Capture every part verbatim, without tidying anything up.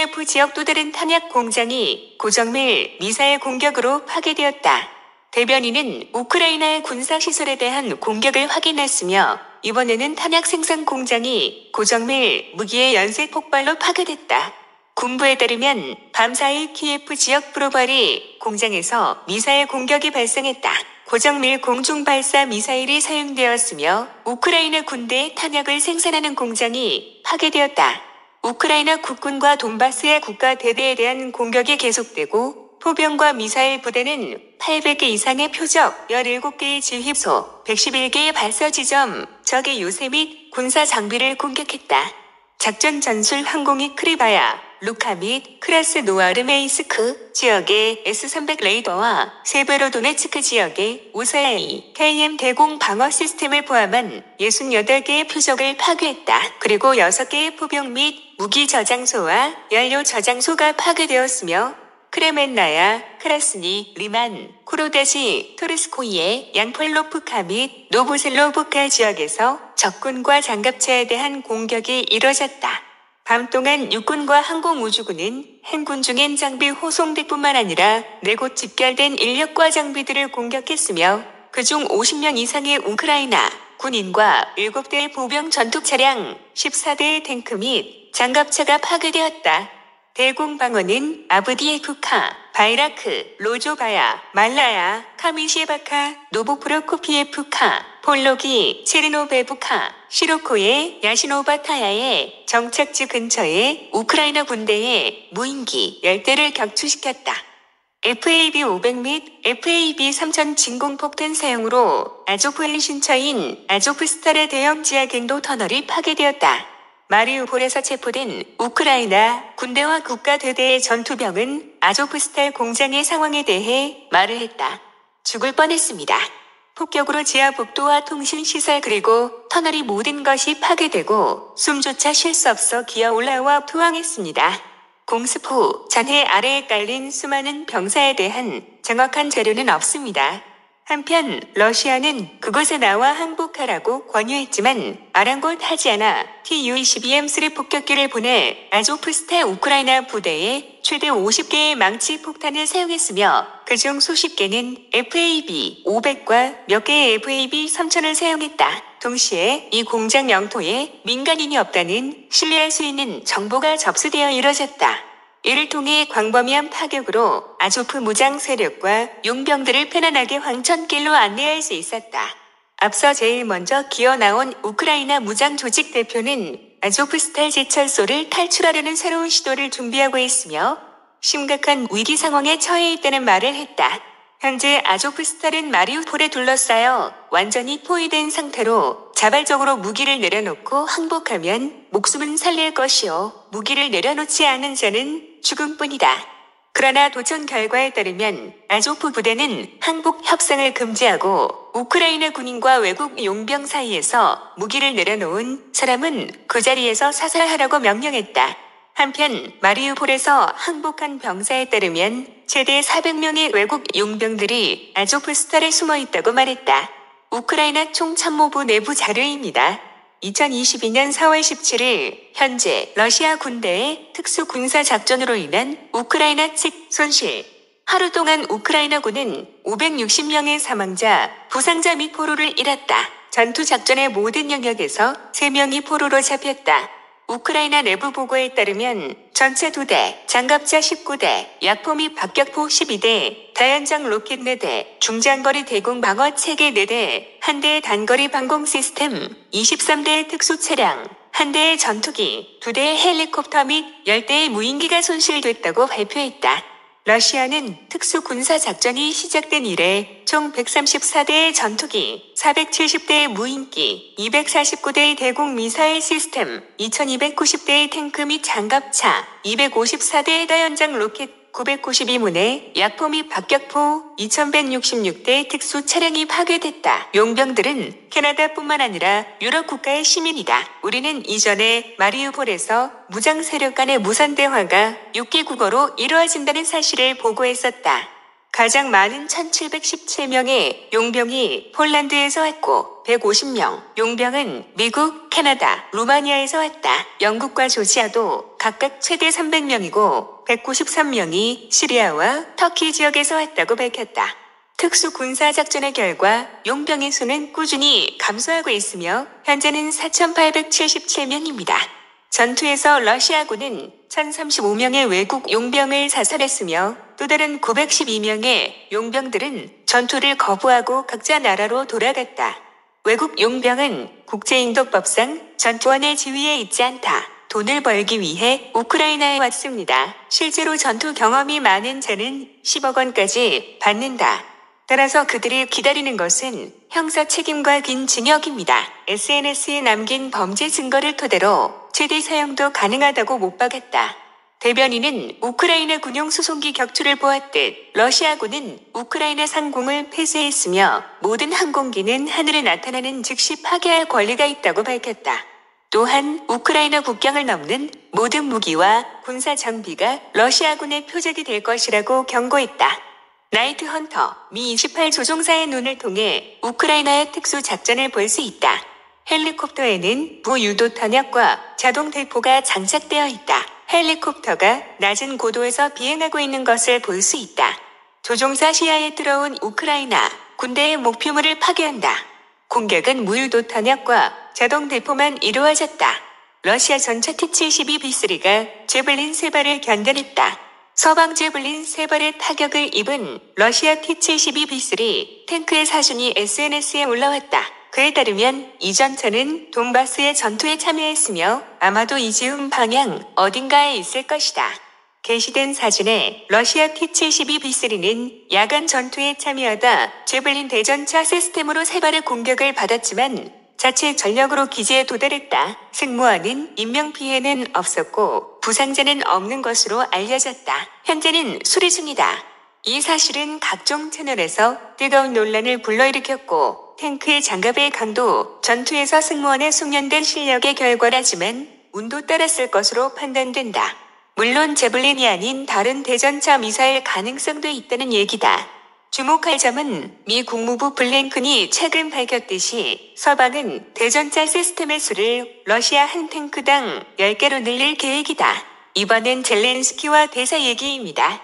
키예프 지역 또 다른 탄약 공장이 고정밀 미사일 공격으로 파괴되었다. 대변인은 우크라이나의 군사시설에 대한 공격을 확인했으며 이번에는 탄약 생산 공장이 고정밀 무기의 연쇄 폭발로 파괴됐다. 군부에 따르면 밤 사 일 키예프 지역 브로바리 공장에서 미사일 공격이 발생했다. 고정밀 공중발사 미사일이 사용되었으며 우크라이나 군대의 탄약을 생산하는 공장이 파괴되었다. 우크라이나 국군과 돈바스의 국가대대에 대한 공격이 계속되고 포병과 미사일 부대는 팔백 개 이상의 표적, 열일곱 개의 지휘소, 백십일 개의 발사 지점, 적의 요새 및 군사 장비를 공격했다. 작전 전술 항공기 크리바야, 루카 및 크라스노아르메이스크 지역의 에스 삼백 레이더와 세베로도네츠크 지역의 오사에이 케이엠 대공 방어 시스템을 포함한 육십팔 개의 표적을 파괴했다. 그리고 여섯 개의 포병 및 무기 저장소와 연료 저장소가 파괴되었으며 크레멘나야, 크라스니, 리만, 코로다시, 토르스코이의 양폴로프카 및 노보셀로브카 지역에서 적군과 장갑차에 대한 공격이 이뤄졌다. 밤 동안 육군과 항공우주군은 행군 중인 장비 호송대뿐만 아니라 네 곳 집결된 인력과 장비들을 공격했으며 그중 오십 명 이상의 우크라이나 군인과 일곱 대의 보병 전투차량, 십사 대의 탱크 및 장갑차가 파괴되었다. 대공방어는 아브디에프카, 바이라크, 로조바야, 말라야, 카미시에바카, 노보프로코피에프카, 폴로기, 체르노베브카, 시로코의 야시노바타야의 정착지 근처에 우크라이나 군대의 무인기 열 대를 격추시켰다. 에프에이비 오백 및 에프에이비 삼천 진공폭탄 사용으로 아조프의 신처인 아조프스탈의 대형 지하갱도 터널이 파괴되었다. 마리우폴에서 체포된 우크라이나 군대와 국가대대의 전투병은 아조프스탈 공장의 상황에 대해 말을 했다. 죽을 뻔했습니다. 폭격으로 지하 복도와 통신시설 그리고 터널이 모든 것이 파괴되고 숨조차 쉴 수 없어 기어 올라와 투항했습니다. 공습 후 잔해 아래에 깔린 수많은 병사에 대한 정확한 자료는 없습니다. 한편 러시아는 그곳에 나와 항복하라고 권유했지만 아랑곳하지 않아 티유 이십이 엠 쓰리 폭격기를 보내 아조프스탈 우크라이나 부대에 최대 오십 개의 망치 폭탄을 사용했으며 그중 수십 개는 에프에이비 오백과 몇 개의 에프에이비 삼천을 사용했다. 동시에 이 공장 영토에 민간인이 없다는 신뢰할 수 있는 정보가 접수되어 이뤄졌다. 이를 통해 광범위한 파격으로 아조프 무장 세력과 용병들을 편안하게 황천길로 안내할 수 있었다. 앞서 제일 먼저 기어 나온 우크라이나 무장 조직 대표는 아조프스탈 제철소를 탈출하려는 새로운 시도를 준비하고 있으며 심각한 위기 상황에 처해 있다는 말을 했다. 현재 아조프스탈은 마리우폴에 둘러싸여 완전히 포위된 상태로 자발적으로 무기를 내려놓고 항복하면 목숨은 살릴 것이요 무기를 내려놓지 않은 자는 죽음뿐이다. 그러나 도청 결과에 따르면 아조프 부대는 항복 협상을 금지하고 우크라이나 군인과 외국 용병 사이에서 무기를 내려놓은 사람은 그 자리에서 사살하라고 명령했다. 한편 마리우폴에서 항복한 병사에 따르면 최대 사백 명의 외국 용병들이 아조프스탈에 숨어 있다고 말했다. 우크라이나 총참모부 내부 자료입니다. 이천이십이 년 사월 십칠일 현재 러시아 군대의 특수군사작전으로 인한 우크라이나 측 손실. 하루 동안 우크라이나군은 오백육십 명의 사망자, 부상자 및 포로를 잃었다. 전투작전의 모든 영역에서 세 명이 포로로 잡혔다. 우크라이나 내부 보고에 따르면 전차 두 대, 장갑차 십구 대, 약포 및 박격포 십이 대, 다연장 로켓 네 대, 중장거리 대공 방어 체계 네 대, 한 대의 단거리 방공 시스템, 이십삼 대의 특수 차량, 한 대의 전투기, 두 대의 헬리콥터 및 열 대의 무인기가 손실됐다고 발표했다. 러시아는 특수군사작전이 시작된 이래 총 백삼십사 대의 전투기, 사백칠십 대의 무인기, 이백사십구 대의 대공 미사일 시스템, 이천이백구십 대의 탱크 및 장갑차, 이백오십사 대의 다연장 로켓, 구백구십이 문의 약포 및 박격포, 이천백육십육 대의 특수 차량이 파괴됐다. 용병들은 캐나다뿐만 아니라 유럽 국가의 시민이다. 우리는 이전에 마리우폴에서 무장 세력 간의 무선 대화가 육 개국어로 이루어진다는 사실을 보고했었다. 가장 많은 천칠백십칠 명의 용병이 폴란드에서 왔고 백오십 명 용병은 미국, 캐나다, 루마니아에서 왔다. 영국과 조지아도 각각 최대 삼백 명이고 백구십삼 명이 시리아와 터키 지역에서 왔다고 밝혔다. 특수군사작전의 결과 용병의 수는 꾸준히 감소하고 있으며 현재는 사천팔백칠십칠 명입니다. 전투에서 러시아군은 천삼십오 명의 외국 용병을 사살했으며 또 다른 구백십이 명의 용병들은 전투를 거부하고 각자 나라로 돌아갔다. 외국 용병은 국제인도법상 전투원의 지위에 있지 않다. 돈을 벌기 위해 우크라이나에 왔습니다. 실제로 전투 경험이 많은 자는 십억 원까지 받는다. 따라서 그들이 기다리는 것은 형사 책임과 긴 징역입니다. 에스엔에스에 남긴 범죄 증거를 토대로 최대 사형도 가능하다고 못 박았다. 대변인은 우크라이나 군용 수송기 격추를 보았듯 러시아군은 우크라이나 상공을 폐쇄했으며 모든 항공기는 하늘에 나타나는 즉시 파괴할 권리가 있다고 밝혔다. 또한 우크라이나 국경을 넘는 모든 무기와 군사 장비가 러시아군의 표적이 될 것이라고 경고했다. 나이트 헌터, 미 이십팔 조종사의 눈을 통해 우크라이나의 특수작전을 볼 수 있다. 헬리콥터에는 무유도 탄약과 자동 대포가 장착되어 있다. 헬리콥터가 낮은 고도에서 비행하고 있는 것을 볼 수 있다. 조종사 시야에 들어온 우크라이나 군대의 목표물을 파괴한다. 공격은 무유도 탄약과 자동 대포만 이루어졌다. 러시아 전차 티 칠십이 비 쓰리가 제블린 세 발을 견뎌냈다. 서방 제블린 세 발의 타격을 입은 러시아 티 칠십이 비 쓰리 탱크의 사진이 에스엔에스에 올라왔다. 그에 따르면 이 전차는 돈바스의 전투에 참여했으며 아마도 이지움 방향 어딘가에 있을 것이다. 게시된 사진에 러시아 티 칠십이 비 쓰리는 야간 전투에 참여하다 제블린 대전차 시스템으로 세 발의 공격을 받았지만 자체 전력으로 기지에 도달했다. 승무원은 인명피해는 없었고 부상자는 없는 것으로 알려졌다. 현재는 수리 중이다. 이 사실은 각종 채널에서 뜨거운 논란을 불러일으켰고 탱크의 장갑의 강도, 전투에서 승무원의 숙련된 실력의 결과라지만 운도 따랐을 것으로 판단된다. 물론 제블린이 아닌 다른 대전차 미사일 가능성도 있다는 얘기다. 주목할 점은 미 국무부 블랭컨이 최근 밝혔듯이 서방은 대전차 시스템의 수를 러시아 한 탱크당 열 개로 늘릴 계획이다. 이번엔 젤렌스키와 대사 얘기입니다.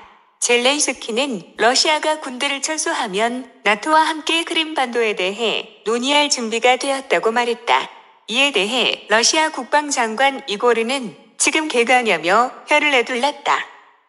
젤렌스키는 러시아가 군대를 철수하면 나토와 함께 크림반도에 대해 논의할 준비가 되었다고 말했다. 이에 대해 러시아 국방장관 이고르는 지금 개가냐며 혀를 내둘렀다.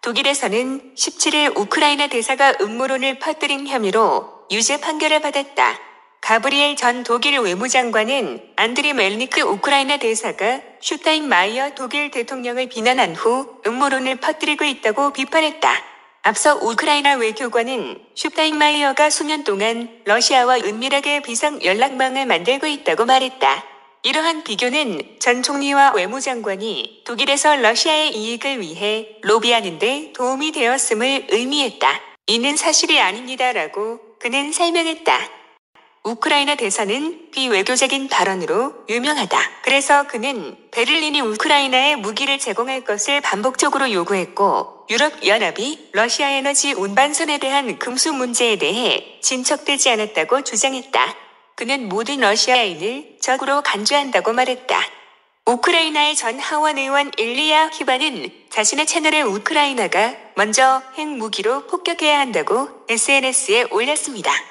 독일에서는 십칠 일 우크라이나 대사가 음모론을 퍼뜨린 혐의로 유죄 판결을 받았다. 가브리엘 전 독일 외무장관은 안드리 멜니크 우크라이나 대사가 슈타인마이어 독일 대통령을 비난한 후 음모론을 퍼뜨리고 있다고 비판했다. 앞서 우크라이나 외교관은 슈타인마이어가 수년 동안 러시아와 은밀하게 비상 연락망을 만들고 있다고 말했다. 이러한 비교는 전 총리와 외무장관이 독일에서 러시아의 이익을 위해 로비하는 데 도움이 되었음을 의미했다. 이는 사실이 아닙니다라고 그는 설명했다. 우크라이나 대사는 비외교적인 발언으로 유명하다. 그래서 그는 베를린이 우크라이나에 무기를 제공할 것을 반복적으로 요구했고 유럽연합이 러시아 에너지 운반선에 대한 금수 문제에 대해 진척되지 않았다고 주장했다. 그는 모든 러시아인을 적으로 간주한다고 말했다. 우크라이나의 전 하원 의원 일리야 키바는 자신의 채널에 우크라이나가 먼저 핵무기로 폭격해야 한다고 에스엔에스에 올렸습니다.